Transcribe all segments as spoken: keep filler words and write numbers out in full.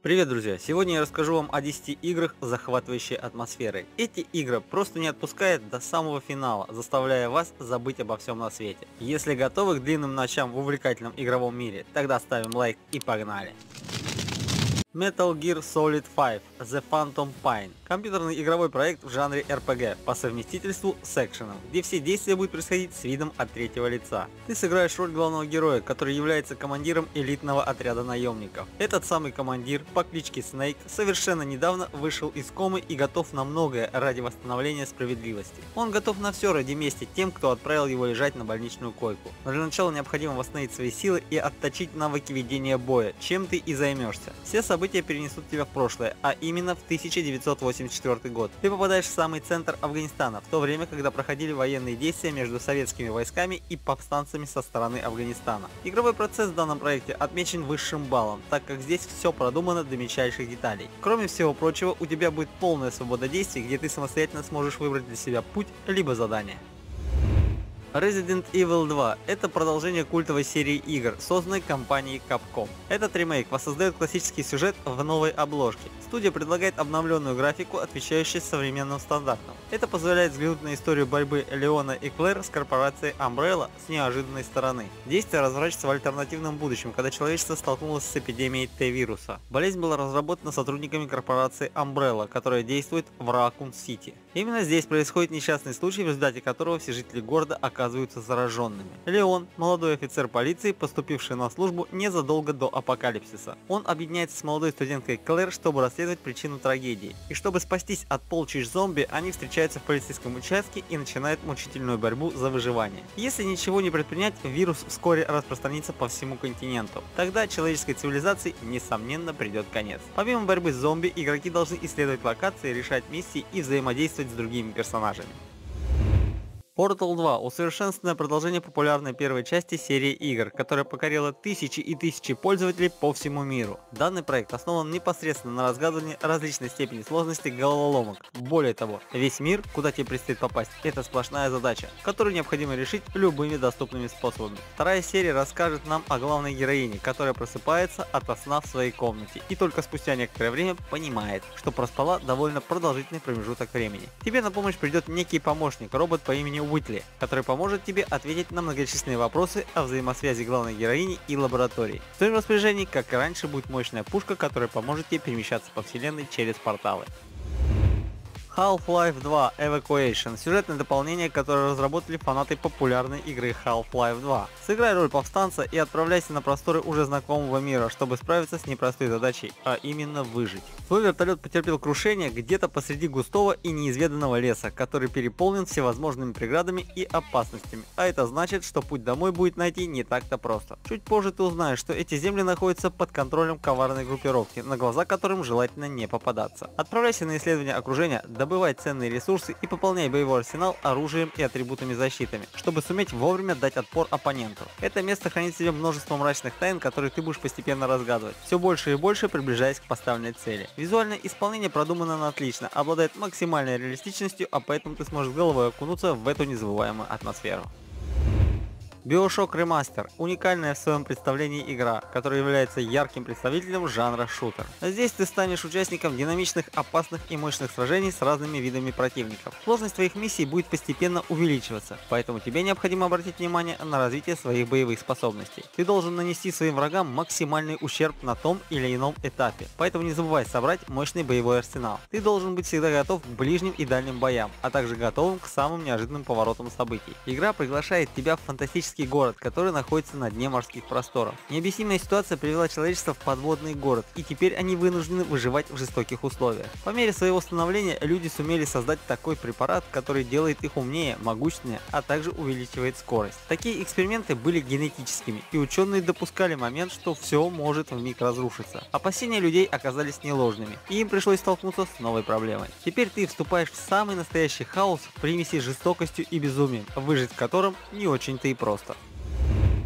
Привет, друзья! Сегодня я расскажу вам о десяти играх с захватывающей атмосферой. Эти игры просто не отпускают до самого финала, заставляя вас забыть обо всем на свете. Если готовы к длинным ночам в увлекательном игровом мире, тогда ставим лайк и погнали! Metal Gear Solid пять The Phantom Pain. Компьютерный игровой проект в жанре эр пи джи, по совместительству с экшеном, где все действия будут происходить с видом от третьего лица. Ты сыграешь роль главного героя, который является командиром элитного отряда наемников. Этот самый командир по кличке Снейк совершенно недавно вышел из комы и готов на многое ради восстановления справедливости. Он готов на все ради мести тем, кто отправил его лежать на больничную койку. Но для начала необходимо восстановить свои силы и отточить навыки ведения боя, чем ты и займешься. Все события перенесут тебя в прошлое, а именно в тысяча девятьсот восемьдесят четвёртый год. Ты попадаешь в самый центр Афганистана, в то время, когда проходили военные действия между советскими войсками и повстанцами со стороны Афганистана. Игровой процесс в данном проекте отмечен высшим баллом, так как здесь все продумано до мельчайших деталей. Кроме всего прочего, у тебя будет полная свобода действий, где ты самостоятельно сможешь выбрать для себя путь либо задание. Resident Evil два – это продолжение культовой серии игр, созданной компанией Capcom. Этот ремейк воссоздает классический сюжет в новой обложке. Студия предлагает обновленную графику, отвечающую современным стандартам. Это позволяет взглянуть на историю борьбы Леона и Клэр с корпорацией Umbrella с неожиданной стороны. Действие разворачивается в альтернативном будущем, когда человечество столкнулось с эпидемией Т-вируса. Болезнь была разработана сотрудниками корпорации Umbrella, которая действует в Ракун-Сити. Именно здесь происходит несчастный случай, в результате которого все жители города оказываются зараженными. Леон – молодой офицер полиции, поступивший на службу незадолго до апокалипсиса. Он объединяется с молодой студенткой Клэр, чтобы расследовать причину трагедии. И чтобы спастись от полчищ зомби, они встречаются в полицейском участке и начинают мучительную борьбу за выживание. Если ничего не предпринять, вирус вскоре распространится по всему континенту. Тогда человеческой цивилизации, несомненно, придет конец. Помимо борьбы с зомби, игроки должны исследовать локации, решать миссии и взаимодействовать с другими персонажами. Portal два – усовершенствованное продолжение популярной первой части серии игр, которая покорила тысячи и тысячи пользователей по всему миру. Данный проект основан непосредственно на разгадывании различной степени сложности головоломок. Более того, весь мир, куда тебе предстоит попасть, это сплошная задача, которую необходимо решить любыми доступными способами. Вторая серия расскажет нам о главной героине, которая просыпается ото сна в своей комнате и только спустя некоторое время понимает, что проспала довольно продолжительный промежуток времени. Тебе на помощь придет некий помощник, робот по имени Уитли, который поможет тебе ответить на многочисленные вопросы о взаимосвязи главной героини и лаборатории. В твоем распоряжении, как и раньше, будет мощная пушка, которая поможет тебе перемещаться по вселенной через порталы. Half-Life два Evacuation – сюжетное дополнение, которое разработали фанаты популярной игры Half-Life два. Сыграй роль повстанца и отправляйся на просторы уже знакомого мира, чтобы справиться с непростой задачей, а именно выжить. Твой вертолет потерпел крушение где-то посреди густого и неизведанного леса, который переполнен всевозможными преградами и опасностями, а это значит, что путь домой будет найти не так-то просто. Чуть позже ты узнаешь, что эти земли находятся под контролем коварной группировки, на глаза которым желательно не попадаться. Отправляйся на исследование окружения, добывай ценные ресурсы и пополняй боевой арсенал оружием и атрибутами защитами, чтобы суметь вовремя дать отпор оппоненту. Это место хранит в себе множество мрачных тайн, которые ты будешь постепенно разгадывать, все больше и больше приближаясь к поставленной цели. Визуальное исполнение продумано на отлично, обладает максимальной реалистичностью, а поэтому ты сможешь головой окунуться в эту незабываемую атмосферу. BioShock Remaster – уникальная в своем представлении игра, которая является ярким представителем жанра шутер. Здесь ты станешь участником динамичных, опасных и мощных сражений с разными видами противников. Сложность твоих миссий будет постепенно увеличиваться, поэтому тебе необходимо обратить внимание на развитие своих боевых способностей. Ты должен нанести своим врагам максимальный ущерб на том или ином этапе, поэтому не забывай собрать мощный боевой арсенал. Ты должен быть всегда готов к ближним и дальним боям, а также готовым к самым неожиданным поворотам событий. Игра приглашает тебя в фантастический город, который находится на дне морских просторов. Необъяснимая ситуация привела человечество в подводный город, и теперь они вынуждены выживать в жестоких условиях. По мере своего становления люди сумели создать такой препарат, который делает их умнее, могущественнее, а также увеличивает скорость. Такие эксперименты были генетическими, и ученые допускали момент, что все может вмиг разрушиться. Опасения людей оказались неложными, и им пришлось столкнуться с новой проблемой. Теперь ты вступаешь в самый настоящий хаос в примеси жестокостью и безумием, выжить в котором не очень-то и просто.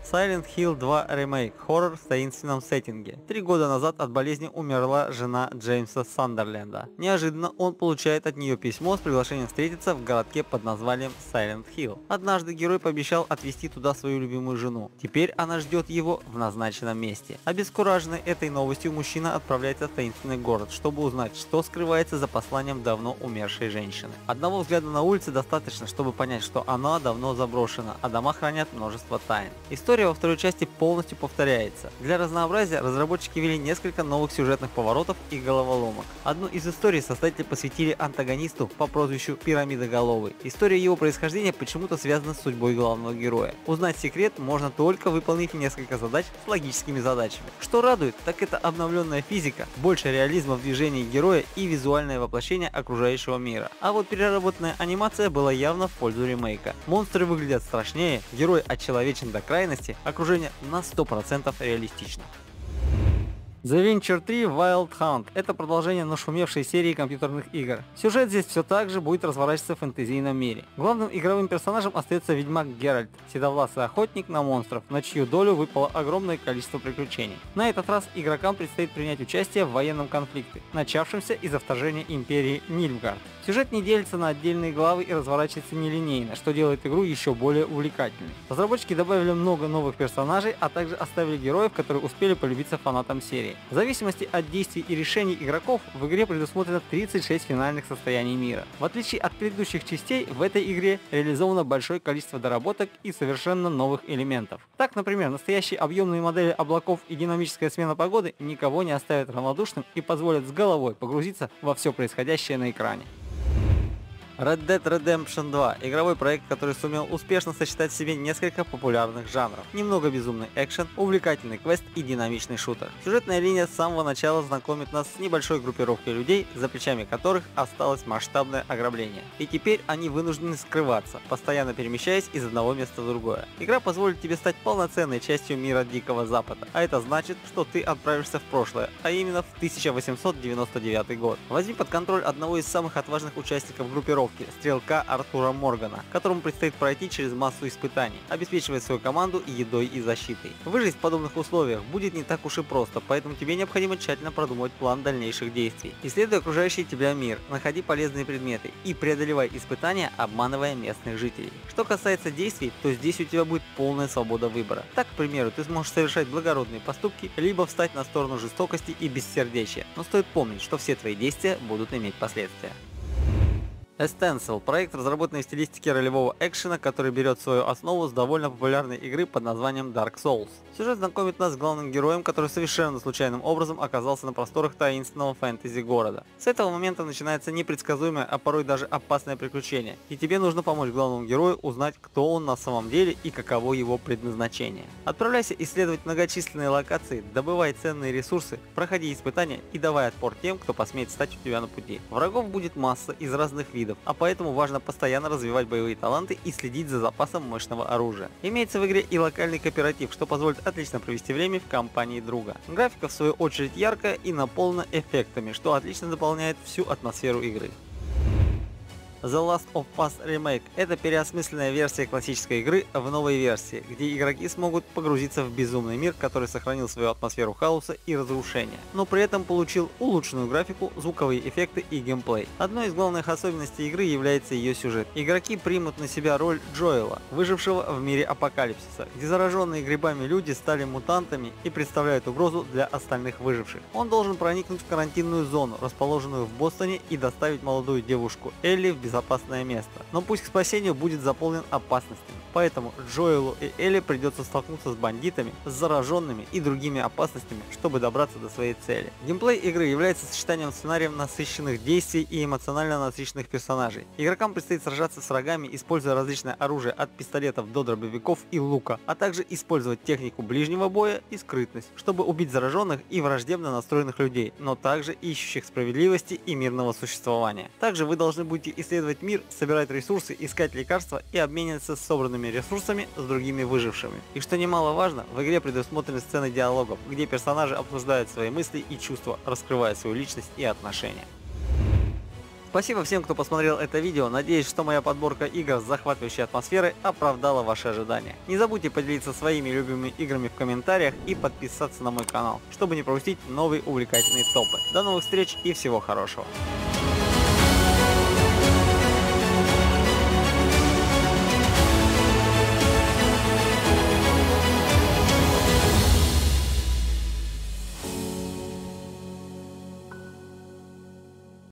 Silent Hill два Remake. Хоррор в таинственном сеттинге. Три года назад от болезни умерла жена Джеймса Сандерленда. Неожиданно он получает от нее письмо с приглашением встретиться в городке под названием Silent Hill. Однажды герой пообещал отвезти туда свою любимую жену. Теперь она ждет его в назначенном месте. Обескураженный этой новостью, мужчина отправляется в таинственный город, чтобы узнать, что скрывается за посланием давно умершей женщины. Одного взгляда на улице достаточно, чтобы понять, что она давно заброшена, а дома хранят множество тайн. История во второй части полностью повторяется. Для разнообразия разработчики ввели несколько новых сюжетных поворотов и головоломок. Одну из историй создатели посвятили антагонисту по прозвищу Пирамидоголовый. История его происхождения почему-то связана с судьбой главного героя. Узнать секрет можно только выполнив несколько задач с логическими задачами. Что радует, так это обновленная физика, больше реализма в движении героя и визуальное воплощение окружающего мира. А вот переработанная анимация была явно в пользу ремейка. Монстры выглядят страшнее, герой очеловечен до крайности, окружение на сто процентов реалистично. The Witcher три Wild Hunt – это продолжение нашумевшей серии компьютерных игр. Сюжет здесь все так же будет разворачиваться в фэнтезийном мире. Главным игровым персонажем остается ведьмак Геральт, седовласый охотник на монстров, на чью долю выпало огромное количество приключений. На этот раз игрокам предстоит принять участие в военном конфликте, начавшемся из-за вторжения империи Нильфгард. Сюжет не делится на отдельные главы и разворачивается нелинейно, что делает игру еще более увлекательной. Разработчики добавили много новых персонажей, а также оставили героев, которые успели полюбиться фанатам серии. В зависимости от действий и решений игроков в игре предусмотрено тридцать шесть финальных состояний мира. В отличие от предыдущих частей, в этой игре реализовано большое количество доработок и совершенно новых элементов. Так, например, настоящие объемные модели облаков и динамическая смена погоды никого не оставят равнодушным и позволят с головой погрузиться во все происходящее на экране. Red Dead Redemption два – игровой проект, который сумел успешно сочетать в себе несколько популярных жанров. Немного безумный экшен, увлекательный квест и динамичный шутер. Сюжетная линия с самого начала знакомит нас с небольшой группировкой людей, за плечами которых осталось масштабное ограбление. И теперь они вынуждены скрываться, постоянно перемещаясь из одного места в другое. Игра позволит тебе стать полноценной частью мира Дикого Запада, а это значит, что ты отправишься в прошлое, а именно в тысяча восемьсот девяносто девятый год. Возьми под контроль одного из самых отважных участников группировки, стрелка Артура Моргана, которому предстоит пройти через массу испытаний, обеспечивая свою команду едой и защитой. Выжить в подобных условиях будет не так уж и просто, поэтому тебе необходимо тщательно продумать план дальнейших действий. Исследуй окружающий тебя мир, находи полезные предметы и преодолевай испытания, обманывая местных жителей. Что касается действий, то здесь у тебя будет полная свобода выбора. Так, к примеру, ты сможешь совершать благородные поступки, либо встать на сторону жестокости и бессердечия, но стоит помнить, что все твои действия будут иметь последствия. A Stencil – проект, разработанный в стилистике ролевого экшена, который берет свою основу с довольно популярной игры под названием Dark Souls. Сюжет знакомит нас с главным героем, который совершенно случайным образом оказался на просторах таинственного фэнтези города. С этого момента начинается непредсказуемое, а порой даже опасное приключение, и тебе нужно помочь главному герою узнать, кто он на самом деле и каково его предназначение. Отправляйся исследовать многочисленные локации, добывай ценные ресурсы, проходи испытания и давай отпор тем, кто посмеет стать у тебя на пути. Врагов будет масса из разных видов, а поэтому важно постоянно развивать боевые таланты и следить за запасом мощного оружия. Имеется в игре и локальный кооператив, что позволит отлично провести время в компании друга. Графика в свою очередь яркая и наполнена эффектами, что отлично дополняет всю атмосферу игры. The Last of Us Remake – это переосмысленная версия классической игры в новой версии, где игроки смогут погрузиться в безумный мир, который сохранил свою атмосферу хаоса и разрушения, но при этом получил улучшенную графику, звуковые эффекты и геймплей. Одной из главных особенностей игры является ее сюжет. Игроки примут на себя роль Джоэла, выжившего в мире апокалипсиса, где зараженные грибами люди стали мутантами и представляют угрозу для остальных выживших. Он должен проникнуть в карантинную зону, расположенную в Бостоне, и доставить молодую девушку Элли в безопасное место. Но путь к спасению будет заполнен опасностями, поэтому Джоэлу и Элли придется столкнуться с бандитами, с зараженными и другими опасностями, чтобы добраться до своей цели. Геймплей игры является сочетанием сценариев насыщенных действий и эмоционально насыщенных персонажей. Игрокам предстоит сражаться с врагами, используя различное оружие от пистолетов до дробовиков и лука, а также использовать технику ближнего боя и скрытность, чтобы убить зараженных и враждебно настроенных людей, но также ищущих справедливости и мирного существования. Также вы должны будете исследовать мир, собирать ресурсы, искать лекарства и обмениваться с собранными ресурсами с другими выжившими. И что немаловажно, в игре предусмотрены сцены диалогов, где персонажи обсуждают свои мысли и чувства, раскрывая свою личность и отношения. Спасибо всем, кто посмотрел это видео. Надеюсь, что моя подборка игр с захватывающей атмосферой оправдала ваши ожидания. Не забудьте поделиться своими любимыми играми в комментариях и подписаться на мой канал, чтобы не пропустить новые увлекательные топы. До новых встреч и всего хорошего.